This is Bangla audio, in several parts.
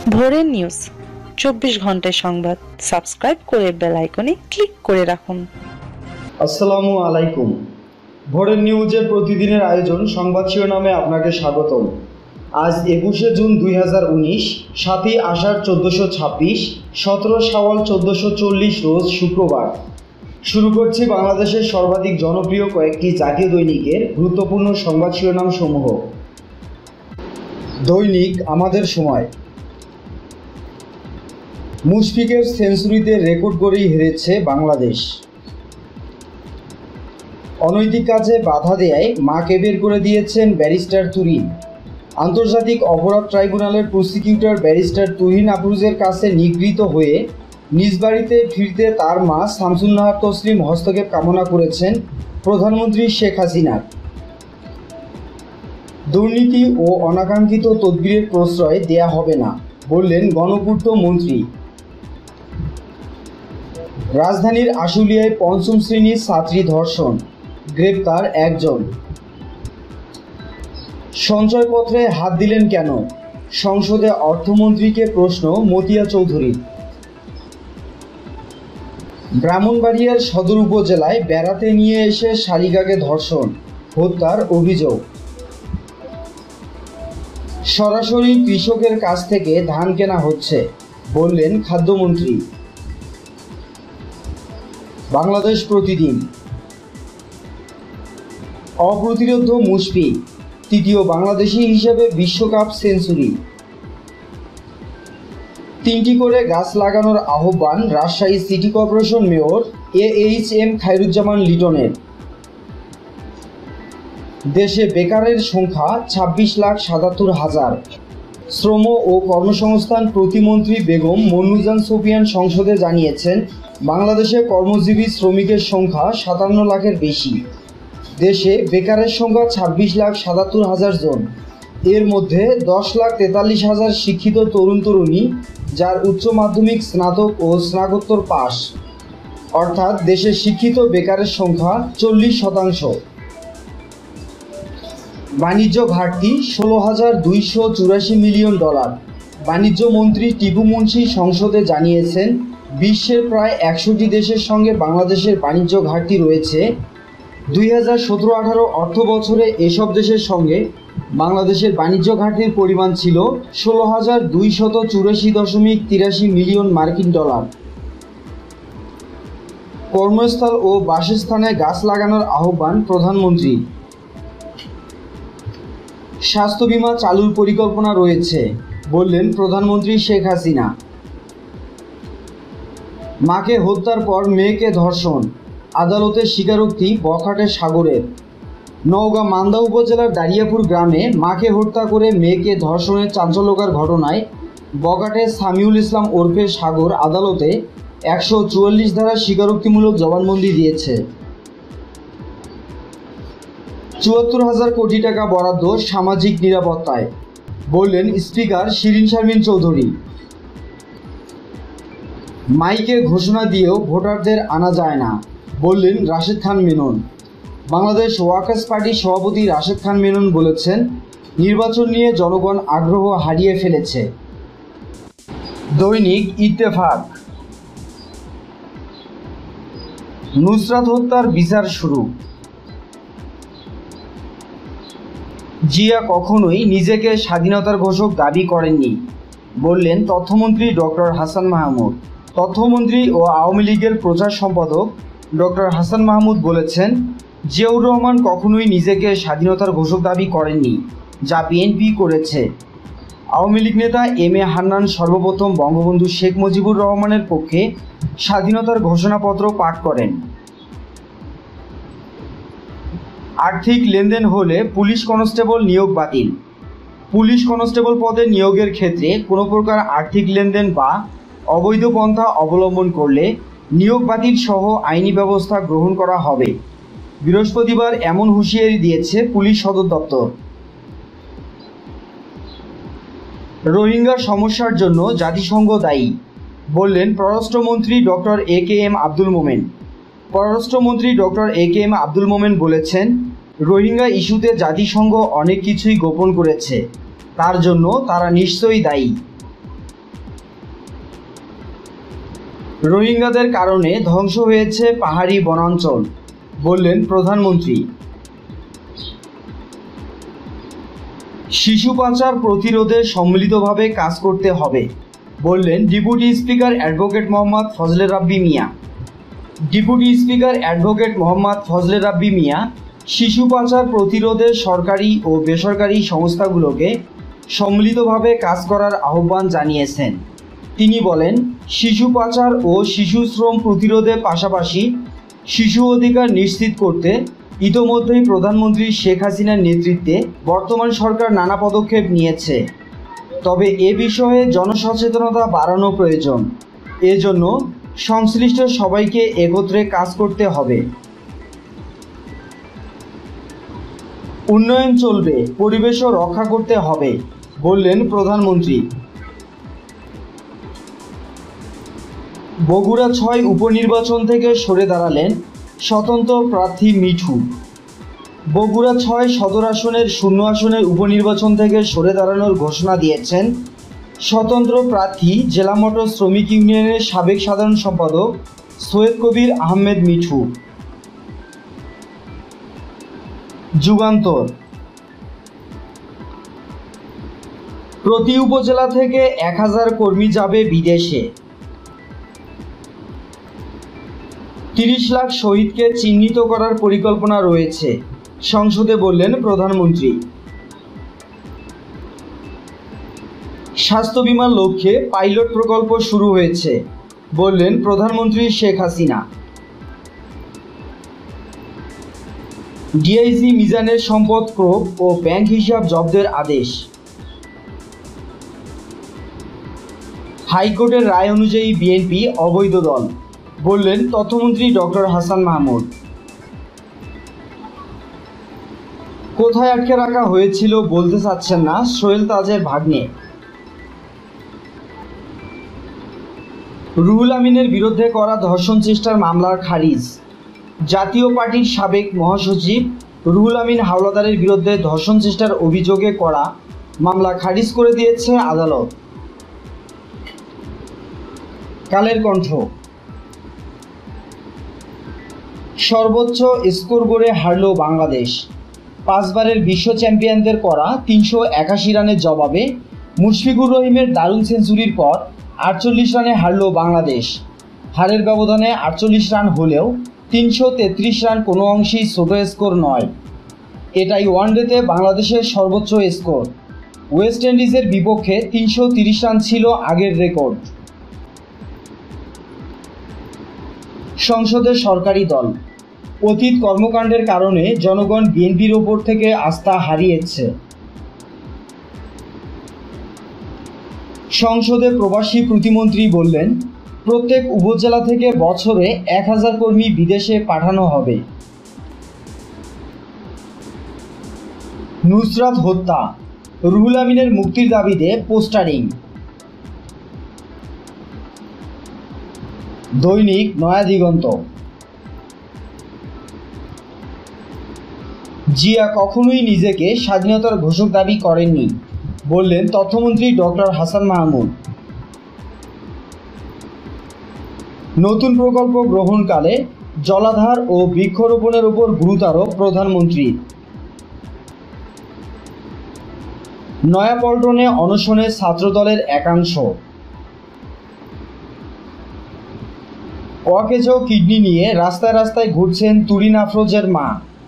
ভোরের নিউজ 24 ঘন্টার সংবাদ সাবস্ক্রাইব করে বেল আইকনে ক্লিক করে রাখুন। আসসালামু আলাইকুম। ভোরের নিউজের প্রতিদিনের আয়োজন সংবাদ শিরোনামে আপনাকে স্বাগতম। আজ 21শে জুন 2019, 7ই আষাঢ় 1426, 17 শাওয়াল 1440 রোজ শুক্রবার। শুরু করছি বাংলাদেশের সর্বাধিক জনপ্রিয় কয়েকটি জাতীয় দৈনিকের গুরুত্বপূর্ণ সংবাদ শিরোনাম সমূহ। দৈনিক আমাদের সময়। মুশফিকের সেঞ্চুরিতে রেকর্ড গড়েই হেরেছে বাংলাদেশ। অনৈতিক কাজে বাধা দেয়ায় মাকে বের করে দিয়েছেন ব্যারিস্টার তুহিন। আন্তর্জাতিক অপরাধ ট্রাইব্যুনালের প্রসিকিউটর ব্যারিস্টার তুহিন আফরোজের কাছে নিগৃহীত হয়ে নিজ বাড়িতে ফিরতে তার মা শামসুন নাহার তসলিম হস্তক্ষেপ কামনা করেছেন প্রধানমন্ত্রী শেখ হাসিনার। দুর্নীতি ও অনাকাঙ্ক্ষিত তদবিরের প্রশ্রয় দেয়া হবে না, বললেন গণপূর্ত মন্ত্রী। রাজধানীর আশুলিয়ায় পঞ্চম শ্রেণীর ছাত্রী ধর্ষণ, গ্রেপ্তার একজন। সঞ্চয়পত্রে হাত দিলেন কেন? সংসদে অর্থমন্ত্রীকে প্রশ্ন মতিয়া চৌধুরীর। ব্রাহ্মণবাড়িয়ার সদর উপজেলায় বেড়াতে নিয়ে এসে শালিকাকে ধর্ষণ, হত্যার অভিযোগ। সরাসরি কৃষকের কাছ থেকে ধান কেনা হচ্ছে, বললেন খাদ্যমন্ত্রী। বাংলাদেশ প্রতিদিন। অপ্রতিরোধ্য মুশফিক, তৃতীয় বাংলাদেশি হিসেবে বিশ্বকাপ সেঞ্চুরি। 3টি করে গাছ লাগানোর আহ্বান Rajshahi city corporation mayor AHM Khairuzzaman লিটনের। দেশে বেকারের সংখ্যা 26,77,000। শ্রম ও কর্মসংস্থান প্রতিমন্ত্রী বেগম মন্নুজান সুফিয়ান সংসদে জানিয়েছেন, বাংলাদেশে কর্মজীবী শ্রমিকের সংখ্যা 57 লাখের বেশি। দেশে বেকারের সংখ্যা 26,77,000 জন। এর মধ্যে 10,43,000 শিক্ষিত তরুণ তরুণী, যার উচ্চ মাধ্যমিক, স্নাতক ও স্নাতকোত্তর পাস। অর্থাৎ দেশে শিক্ষিত বেকারের সংখ্যা 40%। বাণিজ্য ঘাটতি $16,284 মিলিয়ন। বাণিজ্য মন্ত্রী টিপু মুনশি সংসদে জানিয়েছেন, বিশ্বের প্রায় 100টি দেশের সঙ্গে বাংলাদেশের বাণিজ্য ঘাটতি রয়েছে। 2017-18 অর্থ বছরে এসব দেশের সঙ্গে বাংলাদেশের বাণিজ্য ঘাটতির পরিমাণ ছিল $16,284.83 মিলিয়ন মার্কিন ডলার। কর্মস্থল ও বাসস্থানে গাছ লাগানোর আহ্বান প্রধানমন্ত্রী। স্বাস্থ্য বীমা চালুর পরিকল্পনা রয়েছে, বললেন প্রধানমন্ত্রী শেখ হাসিনা। মাকে হত্যার পর মেয়েকে ধর্ষণ, আদালতে স্বীকারোক্তি বখাটে সাগরের। নওগাঁ মান্দা উপজেলার দারিয়াপুর গ্রামে মাকে হত্যা করে মেয়েকে ধর্ষণের চাঞ্চল্যকর ঘটনায় বখাটে সামিউল ইসলাম ওরফে সাগর আদালতে 144 ধারা স্বীকারোক্তিমূলক জবানবন্দি দিয়েছে। 74,000 কোটি টাকা বরাদ্দ সামাজিক নিরাপত্তায়, বললেন স্পিকার শিরীন শারমিন চৌধুরী। মাইকে ঘোষণা দিয়েও ভোটারদের আনা যায় না, বললেন রাশেদ খান মেনন। বাংলাদেশ ওয়ার্কার্স পার্টির সভাপতি রাশেদ খান মেনন বলেছেন, নির্বাচন নিয়ে জনগণ আগ্রহ হারিয়ে ফেলেছে। দৈনিক ইত্তেফাক। নুসরাত হত্যার বিচার শুরু। জিয়া কখনোই নিজেকে স্বাধীনতার ঘোষক দাবি করেননি, বললেন তথ্যমন্ত্রী ডক্টর হাসান মাহমুদ। তথ্যমন্ত্রী ও আওয়ামী লীগের প্রচার সম্পাদক ডক্টর হাসান মাহমুদ বলেছেন, জিয়াউর রহমান কখনোই নিজেকে স্বাধীনতার ঘোষক দাবি করেননি, যা বিএনপি করেছে। আওয়ামী লীগ নেতা এম এ হান্নান সর্বপ্রথম বঙ্গবন্ধু শেখ মুজিবুর রহমানের পক্ষে স্বাধীনতার ঘোষণাপত্র পাঠ করেন। আর্থিক লেনদেন হলে পুলিশ কনস্টেবল নিয়োগ বাতিল। পুলিশ কনস্টেবল পদে নিয়োগের ক্ষেত্রে কোনো প্রকার আর্থিক লেনদেন বা অবৈধ পন্থা অবলম্বন করলে নিয়োগ বাতিল সহ আইনি ব্যবস্থা গ্রহণ করা হবে। বৃহস্পতিবার এমন হুঁশিয়ারি দিয়েছে পুলিশ সদর দপ্তর। রোহিঙ্গা সমস্যার জন্য জাতিসংঘ দায়ী, বললেন পররাষ্ট্রমন্ত্রী ডক্টর AKM আব্দুল মোমেন। পররাষ্ট্রমন্ত্রী ডক্টর AKM আব্দুল মোমেন বলেছেন, রোহিঙ্গা ইস্যুতে জাতিসংঘ অনেক কিছুই গোপন করেছে, তার জন্য তারা নিশ্চয়ই দায়ী। রোহিঙ্গাদের কারণে ধ্বংস হয়েছে পাহাড়ি বনাঞ্চল, বললেন প্রধানমন্ত্রী। শিশু পাচার প্রতিরোধে সম্মিলিতভাবে কাজ করতে হবে, বললেন deputy speaker advocate Mohammad Fazle Rabbi Mia. Deputy speaker advocate Mohammad Fazle Rabbi Mia শিশু পাচার প্রতিরোধে সরকারি ও বেসরকারি সংস্থাগুলোকে সম্মিলিতভাবে কাজ করার আহ্বান জানিয়েছেন। তিনি বলেন, শিশু পাচার ও শিশু শ্রম প্রতিরোধের পাশাপাশি শিশু অধিকার নিশ্চিত করতে ইতোমধ্যেই প্রধানমন্ত্রী শেখ হাসিনার নেতৃত্বে বর্তমান সরকার নানা পদক্ষেপ নিয়েছে। তবে এ বিষয়ে জনসচেতনতা বাড়ানো প্রয়োজন। এজন্য সংশ্লিষ্ট সবাইকে একত্রে কাজ করতে হবে। উন্নয়ন চলবে, পরিবেশও রক্ষা করতে হবে, বললেন প্রধানমন্ত্রী। বগুড়া ৬ উপনির্বাচন থেকে সরে দাঁড়ালেন স্বতন্ত্র প্রার্থী মিঠু। বগুড়া ৬ সদর আসনের শূন্য আসনের উপনির্বাচন থেকে সরে দাঁড়ানোর ঘোষণা দিয়েছেন স্বতন্ত্র প্রার্থী জেলা মোটর শ্রমিক ইউনিয়নের সাবেক সাধারণ সম্পাদক সৈয়দ কবির আহমেদ মিঠু। যুগান্তর, প্রতি উপজেলা থেকে ১,০০০ কর্মী যাবে বিদেশে। ৩০ লাখ শহীদকে চিহ্নিত করার পরিকল্পনা রয়েছে, সংসদে বললেন প্রধানমন্ত্রী। স্বাস্থ্য বিমার লক্ষ্যে পাইলট প্রকল্প শুরু হয়েছে, বললেন প্রধানমন্ত্রী শেখ হাসিনা। ডিআইজি মিজানের সম্পদ ক্রোপ ও ব্যাংক হিসাব জব্দের আদেশ। হাইকোর্টের রায় অনুযায়ী বিএনপি অবৈধ দল, বললেন তথ্যমন্ত্রী ডক্টর হাসান মাহমুদ। কোথায় আটকে রাখা হয়েছিল বলতে চাচ্ছেন না সোহেল তাজের ভাগ্নে। রুহুল আমিনের বিরুদ্ধে করা ধর্ষণ চেষ্টার মামলার খারিজ। জাতীয় পার্টির সাবেক মহাসচিব রুহুল আমিন হাওলাদারের বিরুদ্ধে ধর্ষণ চেষ্টার অভিযোগে করা মামলা খারিজ করে দিয়েছে আদালত। কালের কণ্ঠ, সর্বোচ্চ স্কোর গড়ে হারল বাংলাদেশ। 5 বারের বিশ্ব চ্যাম্পিয়নদের করা 381 রানের জবাবে মুশফিকুর রহিমের দারুণ সেঞ্চুরির পর 48 রানে হারল বাংলাদেশ। হারের ব্যবধানে 48 রান হলেও 333 রান কোনো অংশেই ছোট স্কোর নয়। এটাই ওয়ানডেতে বাংলাদেশের সর্বোচ্চ স্কোর। ওয়েস্ট ইন্ডিজের বিপক্ষে 330 রান ছিল আগের রেকর্ড। সংসদের সরকারি দল, অতীত কর্মকাণ্ডের কারণে জনগণ বিএনপির ওপর থেকে আস্থা হারিয়েছে। সংসদে প্রবাসী প্রতিমন্ত্রী বললেন, প্রত্যেক উপজেলা থেকে বছরে 1000 কর্মী বিদেশে পাঠানো হবে। নুসরাত হত্যা, রুহুল আমিনের মুক্তির দাবিতে পোস্টারিং। দৈনিক নয়া দিগন্ত, জিয়া কখনোই নিজেকে স্বাধীনতার ঘোষক দাবি করেননি, বললেন তথ্যমন্ত্রী ডক্টর হাসান মাহমুদ। নতুন প্রকল্প গ্রহণকালে জলাধার ও বৃক্ষরোপণের উপর গুরুত্বারোপ প্রধানমন্ত্রী। নয়াপল্টনে অনশনে ছাত্রদলের একাংশ। অকেজ কিডনি নিয়ে রাস্তায় রাস্তায় ঘুরছেন তুরিন আফরোজের মা।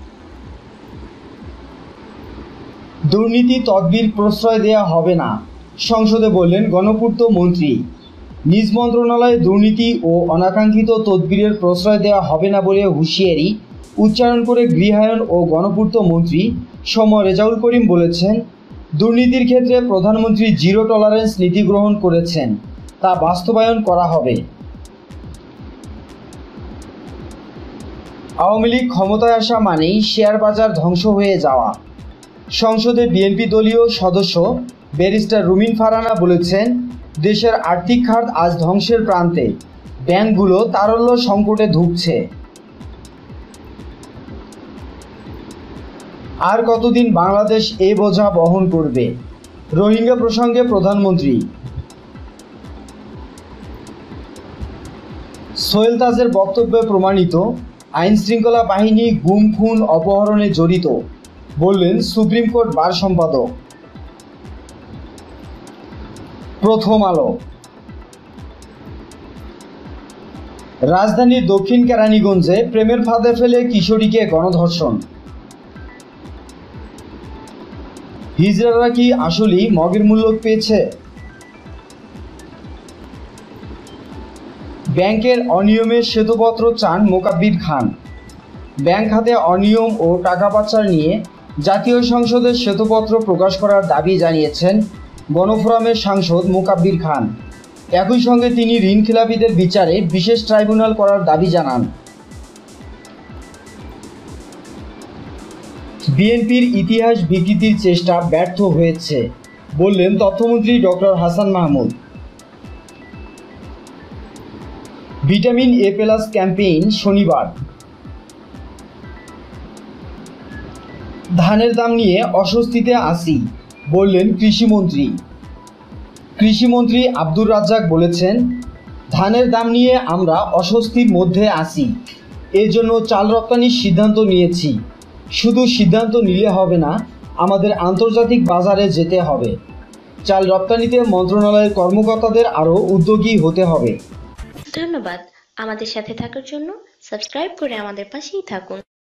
দুর্নীতি তদবির প্রশ্রয় দেয়া হবে না, সংসদে বললেন গণপূর্ত মন্ত্রী। নিজ মন্ত্রণালয়ে দুর্নীতি ও অনাকাঙ্ক্ষিত তদবিরের প্রশ্রয় দেওয়া হবে না বলে হুঁশিয়ারি উচ্চারণ করে গৃহায়ন ও গণপূর্ত মন্ত্রী সম রেজাউল করিম বলেছেন, দুর্নীতির ক্ষেত্রে প্রধানমন্ত্রী জিরো টলারেন্স নীতি গ্রহণ করেছেন, তা বাস্তবায়ন করা হবে। আওয়ামী লীগ ক্ষমতায় আসা মানেই শেয়ার বাজার ধ্বংস হয়ে যাওয়া। সংসদে বিএনপি দলীয় সদস্য ব্যারিস্টার রুমিন ফারহানা বলেছেন, দেশের আর্থিক খাত আজ ধ্বংসের প্রান্তে, ব্যাংকগুলো তারল্য সংকটে ধুঁকছে। আর কতদিন বাংলাদেশ এই বোঝা বহন করবে? রোহিঙ্গা প্রসঙ্গে প্রধানমন্ত্রী। সোহেল তাজের বক্তব্যে প্রমাণিত আইন শৃঙ্খলা বাহিনী গুম খুন অপহরণে জড়িত, বললেন সুপ্রিম কোর্ট বার সম্পাদক। প্রথম আলো। রাজধানীর দক্ষিণ কেরানীগঞ্জে প্রেমের ফাঁদে ফেলে কিশোরীকে গণধর্ষণ। হিজড়ারা কি আসলেই মগের মূল্য পেয়েছে? ব্যাংকের অনিয়মের শ্বেতপত্র চান মোকাব্বির খান। ব্যাংক খাতে অনিয়ম ও টাকা পাচার নিয়ে জাতীয় সংসদে শ্বেতপত্র প্রকাশ করার দাবি জানিয়েছেন গণফোরামের সাংসদ মোকাব্বির খান। একই সঙ্গে তিনি ঋণখেলাপিদের বিচারে বিশেষ ট্রাইব্যুনাল করার দাবি জানান। বিএনপির ইতিহাস বিকৃতির চেষ্টা ব্যর্থ হয়েছে, বললেন তথ্যমন্ত্রী doctor Hasan Mahmud. Vitamin A plus campaign শনিবার। ধানের দাম নিয়ে অস্বস্তিতে আছি, বললেন কৃষিমন্ত্রী। কৃষিমন্ত্রী আব্দুর রাজ্জাক বলেছেন, ধানের দাম নিয়ে আমরা অস্বস্তির মধ্যে আছি, এর জন্য চাল রপ্তানির সিদ্ধান্ত নিয়েছি। শুধু সিদ্ধান্ত নিলে হবে না, আমাদের আন্তর্জাতিক বাজারে যেতে হবে। চাল রপ্তানিতে মন্ত্রণালয়ের কর্মকর্তাদের আরও উদ্যোগী হতে হবে। ধন্যবাদ আমাদের সাথে থাকার জন্য। সাবস্ক্রাইব করে আমাদের পাশেই থাকুন।